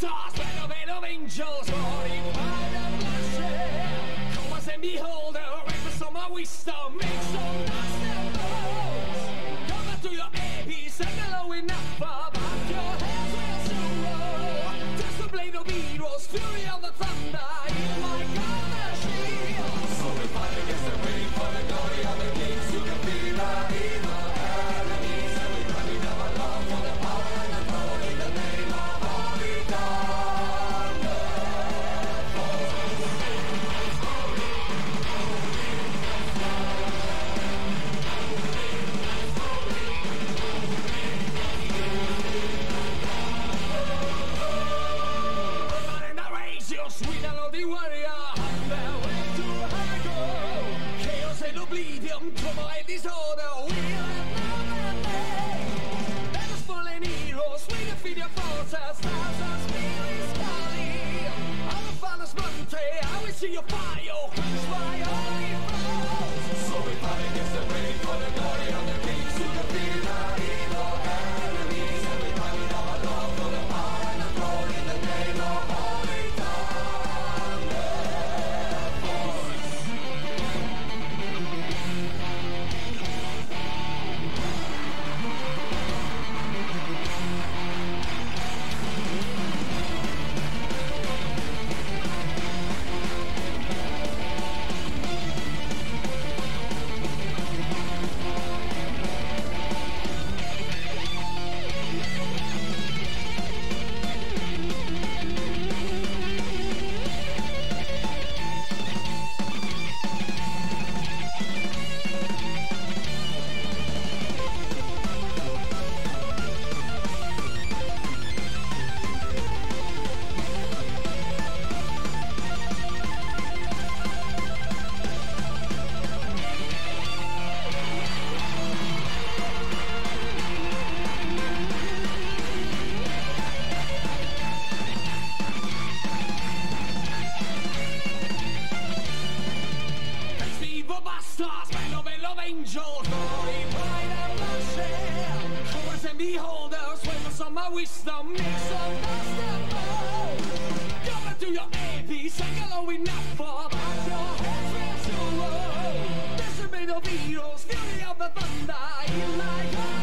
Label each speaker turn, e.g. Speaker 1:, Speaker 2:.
Speaker 1: stars, bed of angels, holy pride and bloodshed. Come as and beholder, ready for summer wisdom, make some dust and bones. Come back to your APs, and hello enough about your hands will soon roll. Just the blade of heroes, fury of the thunder, in my golden shield. So we fight against the rain for the glory of the kings who can be the evil enemies, and we run in our love for the power and the throne in the name of Holy Thunder. Running the race, your sweet and lovely warrior, on their way to heaven. Chaos and oblivion, trouble and disorder, we have none and let us fallen heroes, we defeat your forces, thousands spirits calling. On the father's mountain, I will see your fire, quench my holy foes. So we fight against the rain for the glory of the kings who defeat the evil enemies, and we run in our love for the power and the throne in the name of Holy Thunder. Stars, bed of angels, glory, pride and bloodshed. Showers and beholders, wait for summer wisdom, mix of dust and bones. Come back to your AP, sing along enough for about your heads will soon roll. This is made of heroes, fury of the thunder, in my God.